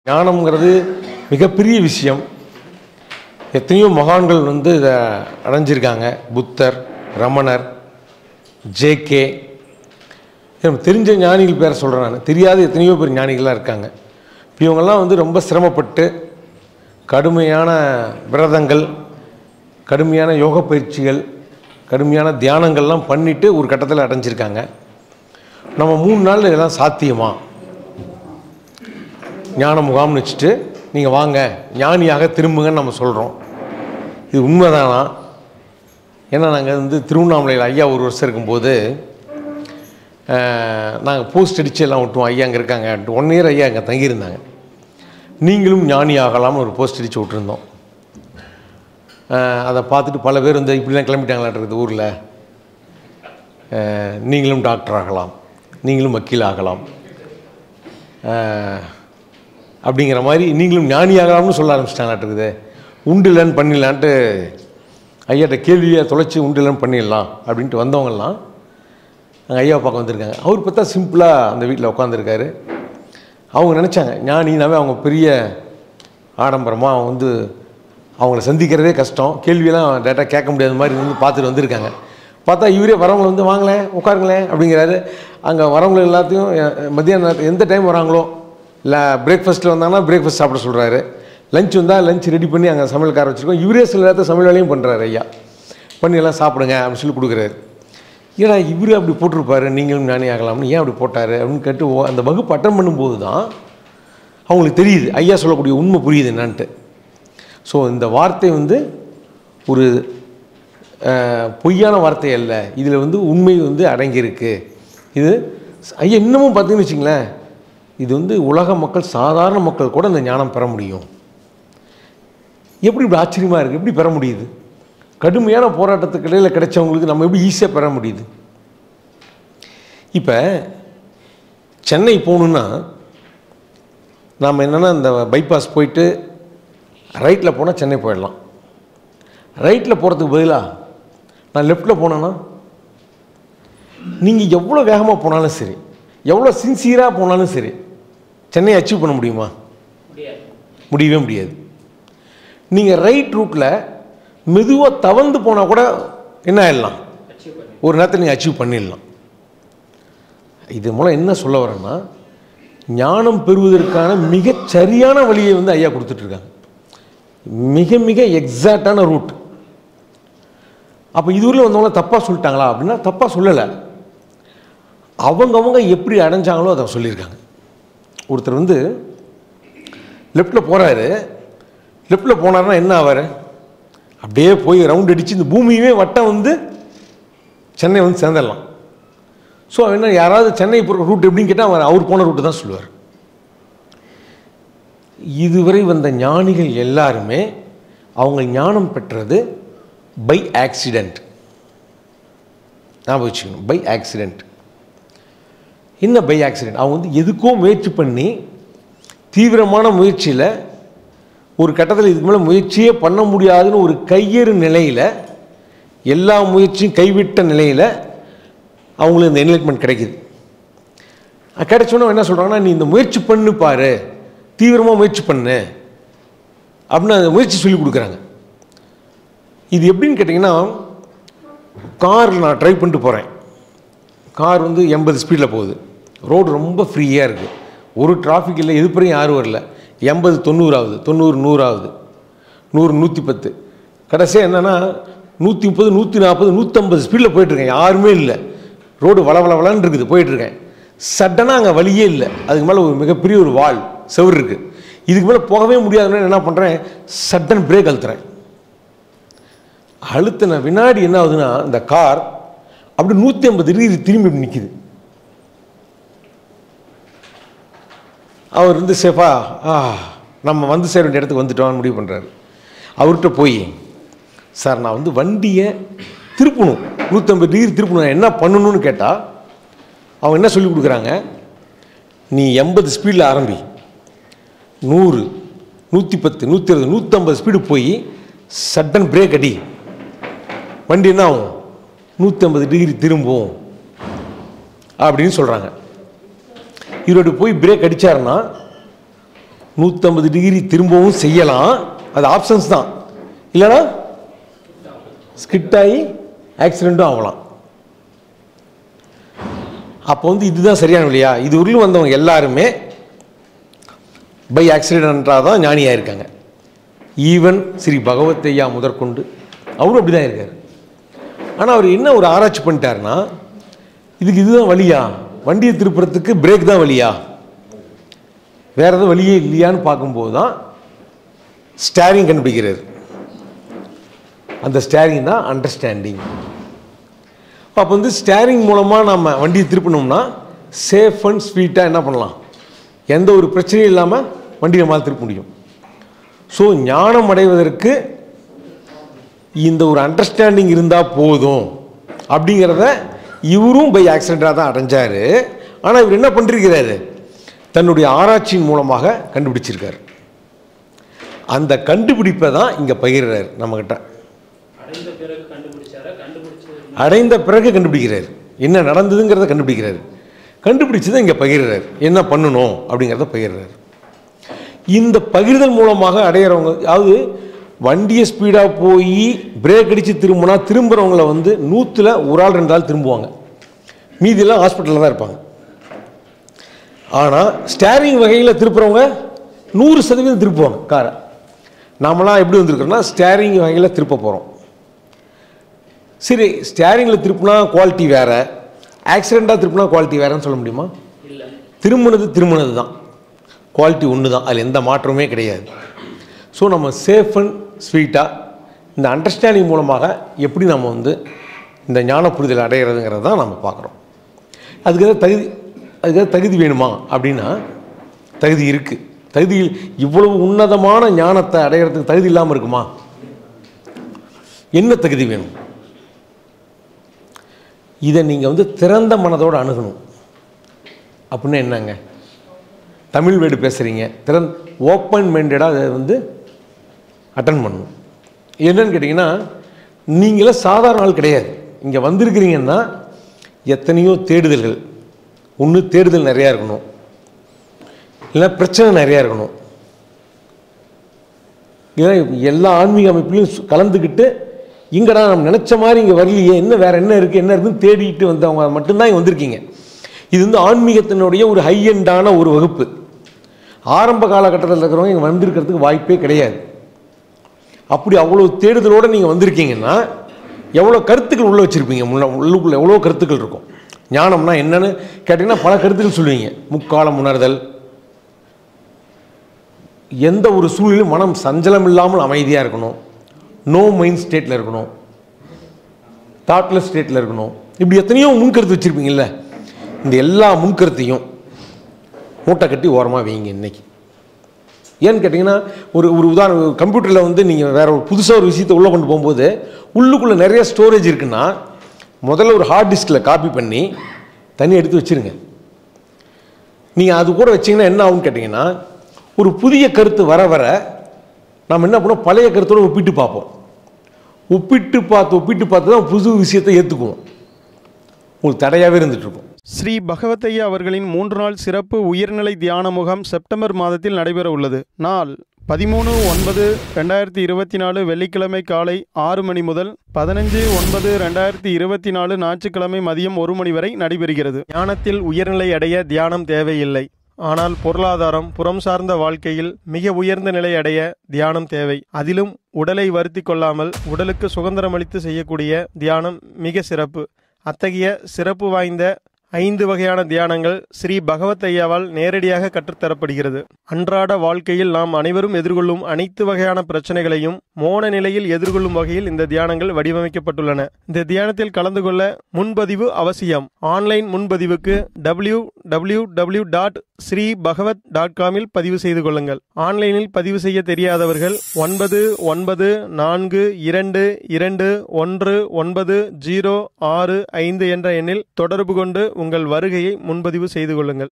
ஞானம்ங்கிறது மிகப்பெரிய விஷயம். எத்தனையோ மகான்கள் இதை அடைஞ்சிருக்காங்க. புத்தர், ரமணர், ஜேகே, தெரிஞ்ச ஞானிகள் பேரை சொல்கிறேன் நான். தெரியாத எத்தனையோ பேர் ஞானிகளாக இருக்காங்க. இப்போ இவங்கெல்லாம் ரொம்ப சிரமப்பட்டு கடுமையான விரதங்கள், கடுமையான யோக பயிற்சிகள், கடுமையான தியானங்கள்லாம் பண்ணிவிட்டு ஒரு கட்டத்தில் அடைஞ்சிருக்காங்க. நம்ம 3 நாள் இதெல்லாம் சாத்தியமா? ஞான முகாம்னு வச்சுட்டு நீங்கள் வாங்க ஞானியாக திரும்புங்கன்னு நம்ம சொல்கிறோம். இது உண்மைதானா? ஏன்னா நாங்கள் திருவண்ணாமலையில் ஐயா ஒரு வருஷம் இருக்கும்போது நாங்கள் போஸ்ட் அடித்து எல்லாம் விட்டுவோம். ஐயா அங்கே இருக்காங்க. 1 இயர் ஐயா அங்கே தங்கியிருந்தாங்க. நீங்களும் ஞானி ஆகலாம்னு ஒரு போஸ்ட் அடித்து விட்டுருந்தோம். அதை பார்த்துட்டு பல பேர் இப்படிலாம் கிளம்பிட்டாங்களான்றது ஊரில். நீங்களும் டாக்டர் ஆகலாம், நீங்களும் வக்கீல் ஆகலாம் அப்படிங்கிற மாதிரி, நீங்களும் ஞானி ஆகலாம்னு சொல்ல ஆரம்பிச்சிட்டாங்களாட்டுருக்குது. உண்டுலன்னு பண்ணிடலான்ட்டு ஐயாட்ட கேள்வியை தொலைச்சி உண்டுலன்னு பண்ணிடலாம் அப்படின்ட்டு வந்தவங்கெல்லாம் அங்கே ஐயாவை பார்க்க வந்திருக்காங்க. அவர் பார்த்தா சிம்பிளாக அந்த வீட்டில் உட்காந்துருக்காரு. அவங்க நினச்சாங்க ஞானினாவே அவங்க பெரிய ஆடம்பரமாக அவங்கள சந்திக்கிறதே கஷ்டம், கேள்வியெல்லாம் டேரெக்டாக கேட்க முடியாத மாதிரி பார்த்துட்டு வந்திருக்காங்க. பார்த்தா இவரே வரவங்களை வாங்களேன் உட்காருங்களேன் அப்படிங்கிறாரு. அங்கே வரவங்களை எல்லாத்தையும் மத்தியான நேரத்தில் எந்த டைம் வராங்களோ, இல்லை பிரேக்ஃபாஸ்ட்டில் வந்தாங்கன்னா பிரேக்ஃபாஸ்ட் சாப்பிட சொல்கிறாரு. லஞ்ச் வந்தால் லஞ்ச் ரெடி பண்ணி அங்கே சமையல்கார வச்சுருக்கோம். இவரே சில நேரத்தில் சமையல் வேலையும் பண்ணுறாரு. ஐயா பண்ணி எல்லாம் சாப்பிடுங்க அப்படின்னு சொல்லி கொடுக்குறாரு. ஏன்னா இவரே அப்படி போட்டிருப்பாரு, நீங்களும் ஞானி ஆகலாம்னு ஏன் அப்படி போட்டார் அப்படின்னு கேட்டு அந்த வகுப்பு அட்டன் பண்ணும்போது தான் அவங்களுக்கு தெரியுது ஐயா சொல்லக்கூடிய உண்மை புரியுது என்னான்ட்டு. ஸோ இந்த வார்த்தை ஒரு பொய்யான வார்த்தை அல்ல, இதில் உண்மை அடங்கியிருக்கு. இது ஐயா இன்னமும் பார்த்தீங்கன்னு வச்சிங்களேன், இது உலக மக்கள், சாதாரண மக்கள் கூட இந்த ஞானம் பெற முடியும். எப்படி இப்படி ஆச்சரியமாக இருக்குது? எப்படி பெற முடியுது? கடுமையான போராட்டத்துக்கு இடையில் கிடைச்சவங்களுக்கு நம்ம எப்படி ஈஸியாக பெற முடியுது? இப்போ சென்னை போகணுன்னா நாம் என்னென்னா இந்த பைபாஸ் போயிட்டு ரைட்டில் போனால் சென்னை போயிடலாம். ரைட்டில் போகிறதுக்கு பதிலாக நான் லெஃப்டில் போனேன்னா நீங்கள் எவ்வளோ வேகமாக போனாலும் சரி, எவ்வளோ சின்சியராக போனாலும் சரி, சென்னையை அச்சீவ் பண்ண முடியுமா? முடியவே முடியாது. நீங்கள் ரைட் ரூட்டில் மெதுவாக தவழ்ந்து போனால் கூட என்ன ஆகிடலாம், ஒரு நேரத்தில் நீங்கள் அச்சீவ் பண்ணிடலாம். இது மூலம் என்ன சொல்ல வரேன்னா, ஞானம் பெறுவதற்கான மிகச் சரியான வழியை ஐயா கொடுத்துட்ருக்காங்க. மிக மிக எக்ஸாக்டான ரூட். அப்போ இதுவரையில் வந்தவங்கள தப்பாக சொல்லிட்டாங்களா அப்படின்னா தப்பாக சொல்லலை. அவங்கவுங்க எப்படி அடைஞ்சாங்களோ அதை சொல்லியிருக்காங்க. ஒருத்தர் லெஃப்டில் போகிறாரு. லெஃப்டில் போனார்னா என்ன ஆவார்? அப்படியே போய் ரவுண்ட் அடித்து இந்த பூமியே வட்டம் சென்னை சேர்ந்துடலாம். ஸோ என்ன, யாராவது சென்னை போகிற ரூட் எப்படின்னு கேட்டால் அவர் போன ரூட்டு தான் சொல்லுவார். இதுவரை வந்த ஞானிகள் எல்லாருமே அவங்க ஞானம் பெற்றது பை ஆக்சிடெண்ட். ஞாபகம் வச்சுக்கணும், பை ஆக்சிடெண்ட். என்ன பை ஆக்சிடெண்ட்? அவங்க எதுக்கோ முயற்சி பண்ணி தீவிரமான முயற்சியில் ஒரு கட்டத்தில் இதுக்கு மேலே முயற்சியே பண்ண முடியாதுன்னு ஒரு கையேறு நிலையில், எல்லா முயற்சியும் கைவிட்ட நிலையில் அவங்களுக்கு இந்த என்லைட்மெண்ட் கிடைக்கிது. கிடைச்சோன்னா என்ன சொல்கிறாங்கன்னா, நீ இந்த முயற்சி பண்ணு பாரு, தீவிரமாக முயற்சி பண்ணு அப்படின்னு அந்த முயற்சி சொல்லி கொடுக்குறாங்க. இது எப்படின்னு கேட்டிங்கன்னா, காரில் நான் ட்ரைவ் பண்ணிட்டு போகிறேன். கார் 80 ஸ்பீடில் போகுது. ரோடு ரொம்ப ஃப்ரீயாக இருக்குது. ஒரு டிராஃபிக் இல்லை, எதுப்பறையும் யாரும் வரல. 80 90 ஆகுது, 90 100 ஆகுது, 100 110. கடைசியாக என்னென்னா 130 140 150 ஸ்பீடில் போயிட்டுருக்கேன். யாருமே இல்லை, ரோடு வளவளன்னு இருக்குது, போயிட்டுருக்கேன். சடனாக அங்கே வழியே இல்லை. அதுக்கு மேலே ஒரு மிகப்பெரிய ஒரு வால் செவுரு இருக்குது. இதுக்கு மேலே போகவே முடியாதுன்னு என்ன பண்ணுறேன், சடன் பிரேக் அழுத்துறேன். அழுத்தின வினாடி என்ன ஆகுதுன்னா, இந்த கார் அப்படி 150 டிகிரி திரும்பி நிற்கிது. அவர் சேஃபாக நம்ம சேர வேண்டிய இடத்துக்கு வந்துட்டோம்னு முடிவு பண்ணுறாரு. அவர்கிட்ட போய், சார் நான் வண்டியை திருப்பணும், 150 டிகிரி திருப்பணும், என்ன பண்ணணும்னு கேட்டால் அவங்க என்ன சொல்லி கொடுக்குறாங்க, நீ 80 ஸ்பீடில் ஆரம்பி, 100 110 120 150 ஸ்பீடு போய் சடன் பிரேக் அடி, வண்டி என்ன ஆகும், 150 டிகிரி திரும்பும் அப்படின்னு சொல்கிறாங்க. இவரோட போய் பிரேக் அடித்தாருன்னா 150 டிகிரி திரும்பவும் செய்யலாம், அது ஆப்ஷன்ஸ் தான். இல்லைனா ஸ்கிட் ஆகி ஆக்சிடென்ட்டும் ஆகலாம். அப்போ வந்து இதுதான் சரியான வழியா? இது உள்ள வந்தவங்க எல்லாருமே பை ஆக்சிடென்டாக தான் ஞானியாக இருக்காங்க. ஈவன் ஸ்ரீ பகவத் ஐயா முதற்கொண்டு அவரும் அப்படி தான் இருக்கார். ஆனால் அவர் என்ன ஒரு ஆராய்ச்சி பண்ணிட்டாருன்னா, இதுக்கு இதுதான் வழியா, வண்டியை திருப்புறதுக்கு பிரேக் தான் வழியா, வேற எதுவும் வழியே இல்லையான்னு பார்க்கும்போது தான் ஸ்டேரிங் கண்டுபிடிக்கிறார். அந்த ஸ்டேரிங் தான் அண்டர்ஸ்டாண்டிங். அப்போ வந்து ஸ்டேரிங் மூலமாக நம்ம வண்டியை திருப்பினோம்னா சேஃப் அண்ட் ஸ்வீட்டாக என்ன பண்ணலாம், எந்த ஒரு பிரச்சனையும் இல்லாமல் வண்டியை நம்மளால் திருப்ப முடியும். ஸோ ஞானம் அடைவதற்கு இந்த ஒரு அண்டர்ஸ்டாண்டிங் இருந்தால் போதும் அப்படிங்கிறத இவரும் பை ஆக்சிடென்டாக தான் அடைஞ்சார். ஆனால் இவர் என்ன பண்ணிருக்கிறாரு, தன்னுடைய ஆராய்ச்சியின் மூலமாக கண்டுபிடிச்சிருக்கார். அந்த கண்டுபிடிப்பை தான் இங்கே பகிர்றார் நம்மகிட்ட. அடைந்த பிறகு கண்டுபிடிக்கிறார், என்ன நடந்ததுங்கிறத கண்டுபிடிக்கிறார். கண்டுபிடிச்சதை இங்கே பகிர்றார், என்ன பண்ணணும் அப்படிங்கிறத பகிர்றார். இந்த பகிர்தல் மூலமாக அடையிறவங்க, அதாவது வண்டியை ஸ்பீடாக போய் பிரேக் அடித்து திரும்பினா திரும்புகிறவங்கள வந்து 100ல் 1 ஆள் 2 ஆள் திரும்புவாங்க, மீதியெல்லாம் ஹாஸ்பிட்டலில் தான் இருப்பாங்க. ஆனால் ஸ்டேரிங் வகையில் திருப்புறவங்க 100% திருப்புவாங்க காரை. நாமெல்லாம் எப்படி வந்திருக்கிறோம்னா ஸ்டேரிங் வகையில் திருப்ப போகிறோம். சரி, ஸ்டேரிங்கில் திருப்பினா குவாலிட்டி வேறு, ஆக்சிடெண்ட்டாக திருப்பினா குவாலிட்டி வேறுன்னு சொல்ல முடியுமா? திரும்பினது தான், குவாலிட்டி ஒன்று தான், அதில் எந்த மாற்றமே கிடையாது. ஸோ நம்ம சேஃப் அண்ட் ஸ்வீட்டாக இந்த அண்டர்ஸ்டாண்டிங் மூலமாக எப்படி நம்ம வந்து இந்த ஞான புரிதல் அடைகிறதுங்கிறது தான் நம்ம பார்க்குறோம். அதுக்காக தகுதி வேணுமா அப்படின்னா தகுதி இருக்குது. தகுதி இவ்வளவு உன்னதமான ஞானத்தை அடைகிறதுக்கு தகுதி இல்லாமல் இருக்குமா? என்ன தகுதி வேணும்? இதை நீங்கள் வந்து திறந்த மனதோடு அணுகணும். அப்படின்னா என்னங்க, தமிழ் வேர்டு பேசுகிறீங்க, ஓப்பன் மைண்டடாக அதை வந்து அட்டன் பண்ணணும். என்னன்னு கேட்டிங்கன்னா, நீங்களே சாதாரண ஆள் கிடையாது. இங்கே வந்திருக்கிறீங்கன்னா எத்தனையோ தேடுதல்கள், ஒன்று தேடுதல் நிறையா இருக்கணும், இல்லை பிரச்சனை நிறையா இருக்கணும், இல்லை எல்லா ஆன்மீக அமைப்புலையும் கலந்துக்கிட்டு இங்கடா நம்ம நினச்ச மாதிரி இங்கே வரலையே, என்ன வேறு என்ன இருக்குன்னு தேடிட்டு வந்தவங்க மட்டும்தான் இங்கே வந்திருக்கீங்க. இது வந்து ஆன்மீகத்தினுடைய ஒரு ஹை எண்டான ஒரு வகுப்பு. ஆரம்ப காலகட்டத்தில் இருக்கிறவங்க இங்கே வந்திருக்கிறதுக்கு வாய்ப்பே கிடையாது. அப்படி அவ்வளோ தேடுதலோடு நீங்கள் வந்திருக்கீங்கன்னா எவ்வளோ கருத்துக்கள் உள்ளே வச்சுருப்பீங்க, உள்ளுக்குள்ளே எவ்வளோ கருத்துக்கள் இருக்கும். ஞானம்னா என்னன்னு கேட்டிங்கன்னா பல கருத்துக்கள் சொல்லுவீங்க. முக்காலம் உணர்தல், எந்த ஒரு சூழ்நிலையும் மனம் சஞ்சலம் இல்லாமல் அமைதியாக இருக்கணும், நோ மைண்ட் ஸ்டேட்டில் இருக்கணும், தாட்லெஸ் ஸ்டேட்டில் இருக்கணும், இப்படி எத்தனையோ முன்கருத்து வச்சுருப்பீங்கல்ல. இந்த எல்லா முன்கருத்தையும் மூட்டை கட்டி ஓரமாக வைங்க இன்னைக்கு. ஏன்னு கேட்டிங்கன்னா ஒரு உதாரணம், கம்ப்யூட்டரில் வந்து நீங்கள் வேறு ஒரு புதுசாக ஒரு விஷயத்தை உள்ளே கொண்டு போகும்போது உள்ளுக்குள்ளே நிறைய ஸ்டோரேஜ் இருக்குன்னா முதல்ல ஒரு ஹார்ட் டிஸ்கில் காப்பி பண்ணி தனியாக எடுத்து வச்சுருங்க. நீங்கள் அது கூட வச்சிங்கன்னா என்ன ஆகும்னு கேட்டிங்கன்னா, ஒரு புதிய கருத்து வர வர நம்ம என்ன பண்ணோம், பழைய கருத்தோடு ஒப்பிட்டு பார்ப்போம். ஒப்பிட்டு பார்த்து தான் புது விஷயத்தை ஏற்றுக்குவோம். உங்களுக்கு தடையாகவே இருந்துகிட்ருக்கும். ஸ்ரீ பகவத் ஐயா அவர்களின் 3 நாள் சிறப்பு உயர்நிலை தியான முகாம் செப்டம்பர் மாதத்தில் நடைபெற உள்ளது. நாள் 13/9/2024 வெள்ளிக்கிழமை காலை 6 மணி முதல் 15/9/2024 ஞாயிற்றுக்கிழமை மதியம் 1 மணி வரை நடைபெறுகிறது. ஞானத்தில் உயர்நிலை அடைய தியானம் தேவையில்லை. ஆனால் பொருளாதாரம், புறம் சார்ந்த வாழ்க்கையில் மிக உயர்ந்த நிலை அடைய தியானம் தேவை. அதிலும் உடலை வருத்தி கொள்ளாமல் உடலுக்கு சுதந்திரமளித்து செய்யக்கூடிய தியானம் மிக சிறப்பு. அத்தகைய சிறப்பு வாய்ந்த 5 வகையான தியானங்கள் ஸ்ரீ பகவத் ஐயாவால் நேரடியாக கற்றுத்தரப்படுகிறது. அன்றாட வாழ்க்கையில் நாம் அனைவரும் எதிர்கொள்ளும் அனைத்து வகையான பிரச்சனைகளையும் மோன நிலையில் எதிர்கொள்ளும் வகையில் இந்த தியானங்கள் வடிவமைக்கப்பட்டுள்ளன. இந்த தியானத்தில் கலந்து கொள்ள முன்பதிவு அவசியம். ஆன்லைன் முன்பதிவுக்கு www.sreebhagavat.com பதிவு செய்து கொள்ளுங்கள். ஆன்லைனில் பதிவு செய்ய தெரியாதவர்கள் 9992211906 என்ற எண்ணில் தொடர்பு கொண்டு உங்கள் வருகையை முன்பதிவு செய்து கொள்ளுங்கள்.